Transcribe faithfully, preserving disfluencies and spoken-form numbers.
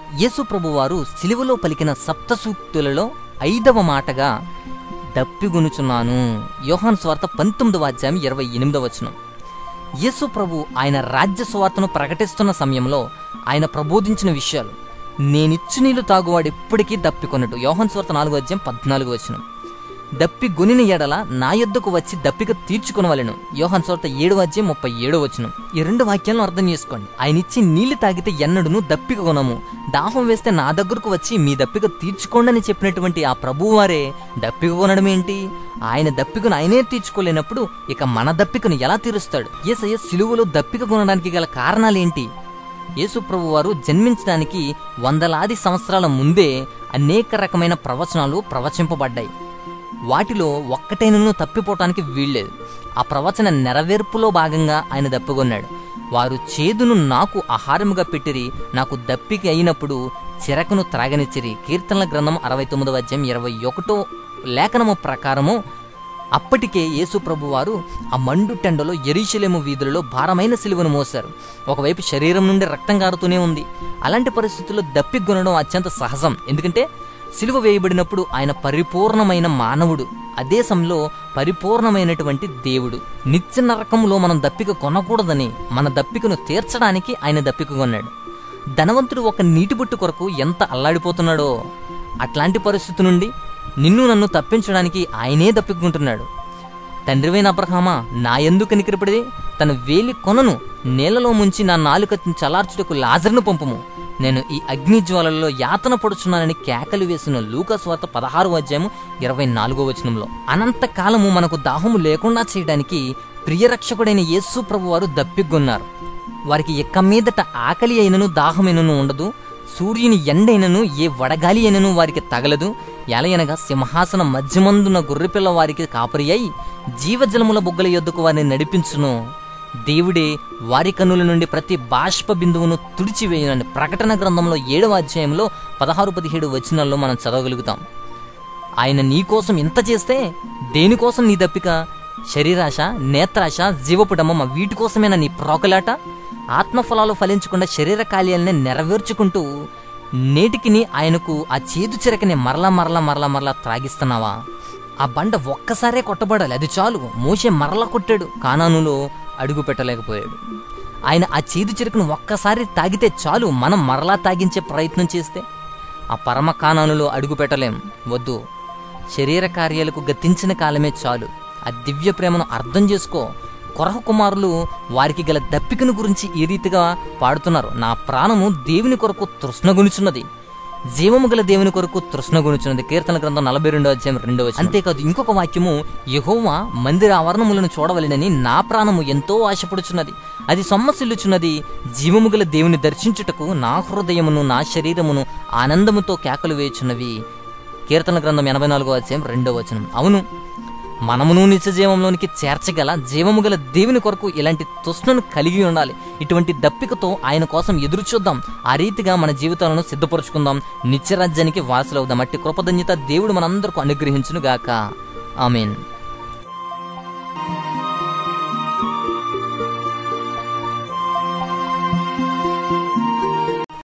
యేసు ప్రభువారు సిలువలో పలికిన సప్తసూక్తులలో ఐదవ మాటగా దప్పిగొనుచున్నాను. యోహాను సువార్త పంతొమ్మిదవ అధ్యాయం ఇరవై ఎనిమిదవ వచనం. యేసు ప్రభు ఆయన రాజ్య సువార్తను ప్రకటిస్తున్న సమయంలో ఆయన ప్రబోధించిన విషయాలు, నేనిచ్చు నీళ్లు తాగువాడు ఎప్పటికీ దప్పికొనడు. యోహాను సువార్త నాలుగో అధ్యాయం పద్నాలుగు వచనం. దప్పి గొనిన ఎడల నా యొద్దకు వచ్చి దప్పిక తీర్చుకొనవలెను. యోహాను సువార్త ఏడవ అధ్యాయం ముప్పై ఏడవ వచనం. ఈ రెండు వాక్యాలను అర్థం చేసుకోండి. ఆయన ఇచ్చి నీళ్లు తాగితే ఎన్నడును దప్పిక కొనము, దాహం వేస్తే నా దగ్గరకు వచ్చి మీ దప్పిక తీర్చుకోండి అని చెప్పినటువంటి ఆ ప్రభువారే దప్పిక కొనడం ఏంటి? ఆయన దప్పికను ఆయనే తీర్చుకోలేనప్పుడు ఇక మన దప్పికను ఎలా తీరుస్తాడు? యేసయ్య సిలువలో దప్పిక కొనడానికి గల కారణాలేంటి? యేసు ప్రభు వారు జన్మించడానికి వందలాది సంవత్సరాల ముందే అనేక రకమైన ప్రవచనాలు ప్రవచింపబడ్డాయి. వాటిలో ఒక్కటైనను తప్పిపోవటానికి వీల్లేదు. ఆ ప్రవచన నెరవేర్పులో భాగంగా ఆయన దప్పికొన్నాడు. వారు చేదును నాకు ఆహారముగా పెట్టిరి, నాకు దప్పిక అయినప్పుడు చిరకును త్రాగనిచ్చిరి. కీర్తనల గ్రంథం అరవై తొమ్మిదవ అధ్యాయం ఇరవై ఒకటో లేఖనము ప్రకారము అప్పటికే యేసు ప్రభు వారు ఆ మండు టెండలో యెరూషలేము వీధులలో భారమైన సిలువను మోశారు. ఒకవైపు శరీరం నుండి రక్తం కారుతూనే ఉంది. అలాంటి పరిస్థితుల్లో దప్పికొనడం అత్యంత సహజం. ఎందుకంటే సిలువ వేయబడినప్పుడు ఆయన పరిపూర్ణమైన మానవుడు, అదే సమయంలో పరిపూర్ణమైనటువంటి దేవుడు. నిత్య నరకంలో మనం దప్పిక కొనకూడదని మన దప్పికను తీర్చడానికి ఆయన దప్పిక కొన్నాడు. ధనవంతుడు ఒక నీటి బొట్టు కొరకు ఎంత అల్లాడిపోతున్నాడో అట్లాంటి పరిస్థితి నుండి నిన్ను నన్ను తప్పించడానికి ఆయనే దప్పికుంటున్నాడు. తండ్రివైన అబ్రహామా, నా యందు కనికరపడి తన వేలి కొనను నేలలో ముంచి నా నాలుక చలార్చుటకు లాజరును పంపుము, నేను ఈ అగ్ని జ్వాలల్లో యాతన పడుచున్నానని కేకలు వేసిన లూకా సువార్త పదహారు అధ్యాయము ఇరవై నాలుగో వచనంలో. అనంత కాలము మనకు దాహము లేకుండా చేయడానికి ప్రియరక్షకుడైన యేసు ప్రభు వారు దప్పిగొన్నారు. వారికి ఎక్క మీదట ఆకలి అయినను దాహమైనను ఉండదు, సూర్యుని ఎండైనను ఏ వడగాలి అయినను వారికి తగలదు. ఎలయనగా సింహాసన మధ్యమందున గొర్రెపిల్ల వారికి కాపరి అయి జీవజలముల బుగ్గల యొద్దకు వారిని నడిపించును. దేవుడే వారి కన్నుల నుండి ప్రతి బాష్ప బిందువును తుడిచివేయనని ప్రకటన గ్రంథంలో ఏడవ అధ్యాయంలో పదహారు పదిహేడు వచనాల్లో మనం చదవగలుగుతాం. ఆయన నీకోసం ఇంత చేస్తే దేనికోసం నీ దప్పిక? శరీరాశ, నేత్రాశ, జీవపుడమ్మ వీటి కోసమేనా నీ ప్రోకలాట? ఆత్మఫలాలు ఫలించకుండా శరీర కార్యాలనే నెరవేర్చుకుంటూ నేటికిని ఆయనకు ఆ చేదు చిరకని మరలా మరలా మరలా మరలా త్రాగిస్తున్నావా? ఆ బండ ఒక్కసారే కొట్టబడాలి, అది చాలు. మోషే మరలా కొట్టాడు, కానానులో అడుగు పెట్టలేకపోయాడు. ఆయన ఆ చేదు చిరకను ఒక్కసారి తాగితే చాలు. మనం మరలా తాగించే ప్రయత్నం చేస్తే ఆ పరమ కానానులో అడుగు పెట్టలేం. వద్దు, శరీర కార్యాలకు గతించిన కాలమే చాలు. ఆ దివ్య ప్రేమను అర్థం చేసుకో. కొరహ కుమారులు వారికి గల దప్పికను గురించి ఈ రీతిగా పాడుతున్నారు. నా ప్రాణము దేవుని కొరకు తృష్ణగొనుచున్నది, జీవము గల దేవుని కొరకు తృష్ణగొనుచున్నది. కీర్తన గ్రంథం నలభై రెండో అధ్యాయం రెండవ వచనం. అంతేకాదు ఇంకొక వాక్యము, యెహోవా మందిర ఆవరణములను చూడవలెనని నా ప్రాణము ఎంతో ఆశపడుచున్నది, అది సొమ్మసిల్లుచున్నది. జీవము గల దేవుని దర్శించుటకు నా హృదయమును నా శరీరమును ఆనందముతో కేకలు వేయుచున్నవి. కీర్తన గ్రంథం ఎనభై నాలుగో అధ్యాయం రెండవ వచనం. అవును, మనమును నిత్య జీవంలోనికి చేర్చగల జీవము గల దేవుని కొరకు ఇలాంటి తృష్ణను కలిగి ఉండాలి. ఇటువంటి దప్పికతో ఆయన కోసం ఎదురు చూద్దాం. ఆ రీతిగా మన జీవితాలను సిద్ధపరుచుకుందాం. నిత్యరాజ్యానికి వారసులవుదాం. అట్టి కృపధన్యత దేవుడు మనందరికీ అనుగ్రహించును గాక. ఆమేన్.